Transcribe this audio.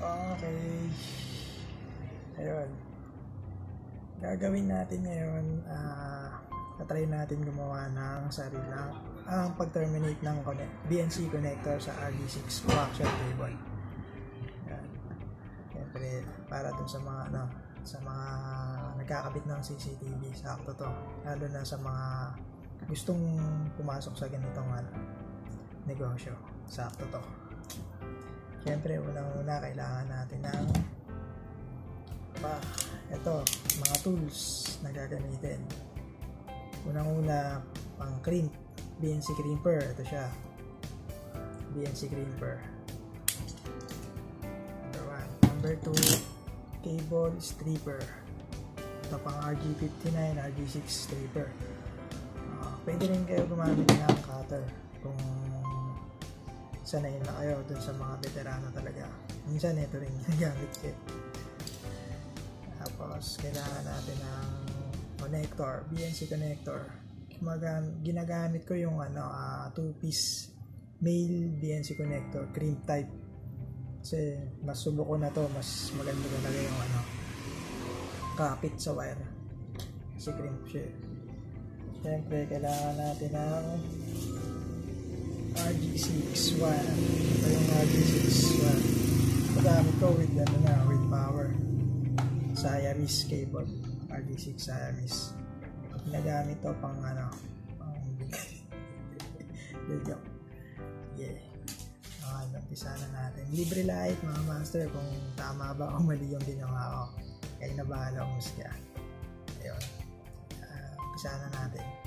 Okay. Ayun. Gagawin natin ngayon, try natin gumawa ng sarilang pag-terminate ng BNC connector sa RG6 coaxial cable. Yan. Siyempre, para dun sa mga sa mga nagkakabit ng CCTV, sakto to. Lalo na sa mga gustong pumasok sa ganitong negosyo, sakto to. Siyempre, unang-una kailangan natin ng ito, mga tools na gagamitin. Unang-una, pang Crimp, BNC Crimper. Ito siya, BNC Crimper. Number 1. Number 2, cable stripper. Ito pang RG59, RG6 stripper. Pwede rin kayo gumamit ng cutter kung sanay na kayo dun sa mga veterano talaga. Minsan ito rin ginagamit ko. Tapos kailangan natin ng connector, BNC connector. Ginagamit ko yung 2-piece male BNC connector, Crimp type. Kasi mas subok ko na to, mas maganda talaga yung kapit sa wire. Kasi Crimp siya. Siyempre kailangan natin ng RG6 wire. Ito yung RG6 wire. Magamit ko with with power. Siamese cable. RG6 Siamese. Ginagamit to pang video. Yeah. Umpisa na natin. Libre light mga master kung tama ba o mali yung ginawa ko. Kayo na bahala umusga. Ayun. Umpisa na natin.